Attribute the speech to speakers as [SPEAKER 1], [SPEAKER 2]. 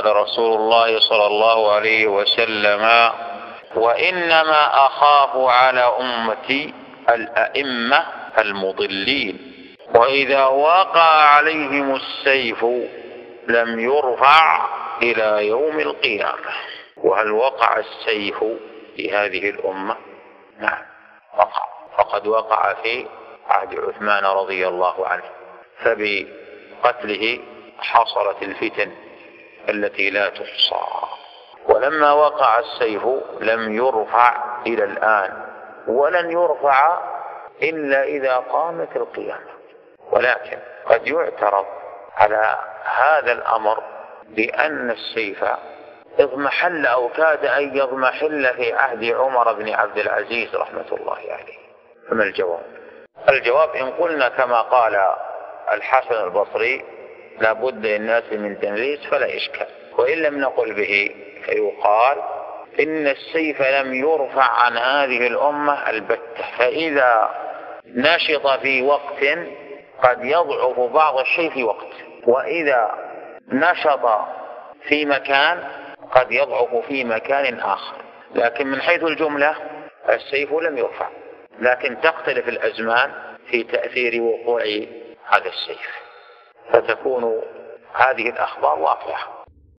[SPEAKER 1] قال رسول الله صلى الله عليه وسلم: وإنما أخاف على أمتي الأئمة المضلين، وإذا وقع عليهم السيف لم يرفع إلى يوم القيامة. وهل وقع السيف في هذه الأمة؟ نعم وقع، فقد وقع في عهد عثمان رضي الله عنه، فبقتله حصلت الفتن التي لا تحصى. ولما وقع السيف لم يرفع إلى الآن، ولن يرفع إلا إذا قامت القيامة. ولكن قد يعترض على هذا الأمر بأن السيف اضمحل أو كاد أن يضمحل في عهد عمر بن عبد العزيز رحمة الله عليه. فما الجواب؟ الجواب إن قلنا كما قال الحسن البصري: لا بد للناس من تنفيذ فلا إشكال. وإن لم نقل به فيقال إن السيف لم يرفع عن هذه الأمة البتة، فإذا نشط في وقت قد يضعف بعض الشيء في وقت، وإذا نشط في مكان قد يضعف في مكان آخر. لكن من حيث الجملة السيف لم يرفع، لكن تختلف الأزمان في تأثير وقوع هذا السيف، فتكون هذه الأخبار واقعة.